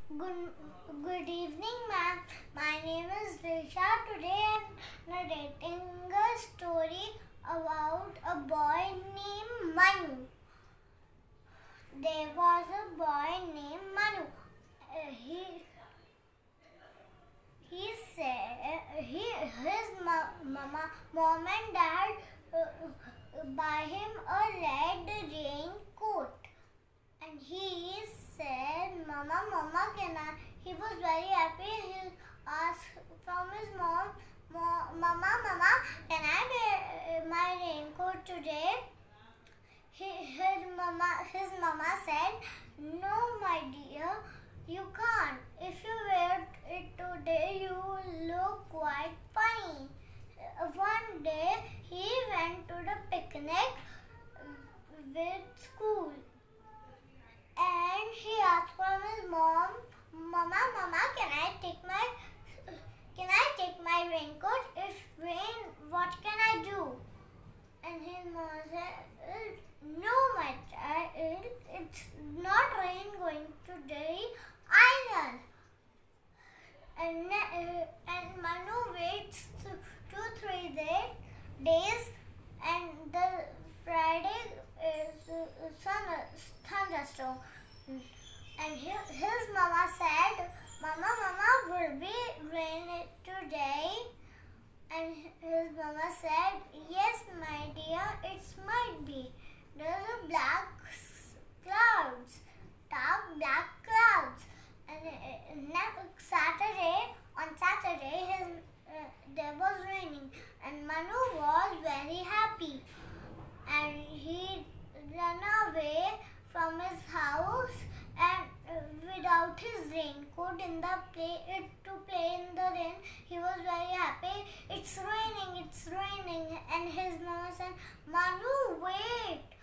Good, good evening, ma'am. My name is Risha. Today I'm narrating a story about a boy named Manu. There was a boy named Manu. He said his mom and dad buy him a red raincoat, and he said, Mama, can I? He was very happy. He asked from his mom, Mama, can I wear my raincoat today? His mama said, no, my dear, you can't. If you wear it today, you will look quite funny. One day, he went to the picnic with school. And he asked from his mom, Mama, can I take my raincoat? If rain, what can I do? And his mom said, no, my child, it's not rain going today either. And Manu waits 2-3 days, and the Friday is thunderstorm. And his mama said, Mama, will be rain today? And his mama said, yes, my dear, it might be. There's a dark clouds. And on Saturday, there was raining, and Manu was very happy. And he ran away from his house and without his raincoat to play in the rain. He was very happy. It's raining, and his mama said, Manu, wait.